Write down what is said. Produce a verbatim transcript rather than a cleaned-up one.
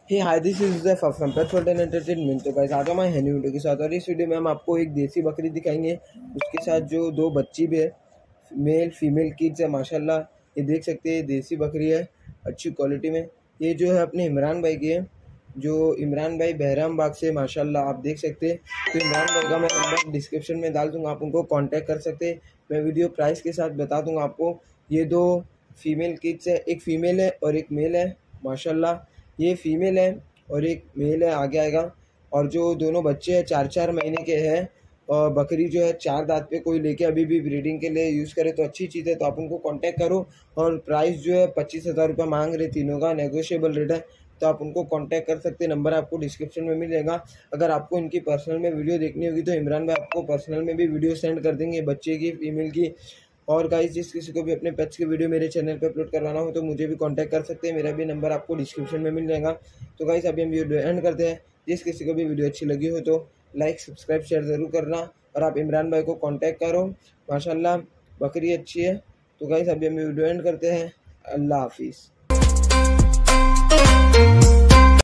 Hey hi, this is Zaifa from pet world and entertainment. तो guys आज हम आए हैं न्यू वीडियो के साथ और इस वीडियो में हम आपको एक देसी बकरी दिखाएंगे, उसके साथ जो दो बच्ची भी है, मेल फीमेल किड्स है। माशाल्लाह ये देख सकते हैं, देसी बकरी है अच्छी क्वालिटी में। ये जो है अपने इमरान भाई की है, जो इमरान भाई बहराम बाग से, माशाल्लाह आप देख सकते हैं। तो इमरान भाई का मैं नंबर डिस्क्रिप्शन में डाल दूँगा, आप उनको कॉन्टैक्ट कर सकते हैं। मैं वीडियो प्राइस के साथ बता दूँगा आपको। ये दो फीमेल किड्स है, एक फ़ीमेल है और एक मेल है। माशाल्लाह ये फ़ीमेल है और एक मेल है, आगे आएगा। और जो दोनों बच्चे हैं चार चार महीने के हैं। और बकरी जो है चार दांत पे, कोई लेके अभी भी ब्रीडिंग के लिए यूज़ करे तो अच्छी चीज़ है, तो आप उनको कांटेक्ट करो। और प्राइस जो है पच्चीस हज़ार रुपये मांग रहे तीनों का, नेगोशिएबल रेट है, तो आप उनको कांटेक्ट कर सकते हैं। नंबर आपको डिस्क्रिप्शन में मिल जाएगा। अगर आपको इनकी पर्सनल में वीडियो देखनी होगी तो इमरान भाई आपको पर्सनल में भी वीडियो सेंड कर देंगे, बच्चे की, फीमेल की। और गाइस जिस किसी को भी अपने पेट्स की वीडियो मेरे चैनल पे अपलोड करवाना हो तो मुझे भी कांटेक्ट कर सकते हैं, मेरा भी नंबर आपको डिस्क्रिप्शन में मिल जाएगा। तो गाइस अभी हम वीडियो एंड करते हैं। जिस किसी को भी वीडियो अच्छी लगी हो तो लाइक सब्सक्राइब शेयर ज़रूर करना और आप इमरान भाई को कांटेक्ट करो। माशाल्लाह बकरी अच्छी है। तो गाइस अभी हम वीडियो एंड करते हैं। अल्लाह हाफिज़।